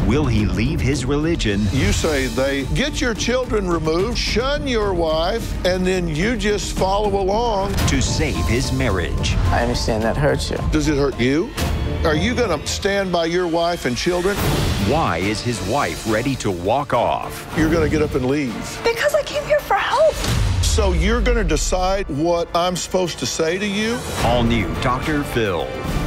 Will he leave his religion? You say they get your children removed, shun your wife, and then you just follow along to save his marriage? I understand that hurts you. Does it hurt you? Are you going to stand by your wife and children? Why is his wife ready to walk off? You're going to get up and leave. Because I came here for help. So you're going to decide what I'm supposed to say to you? All new Dr. Phil.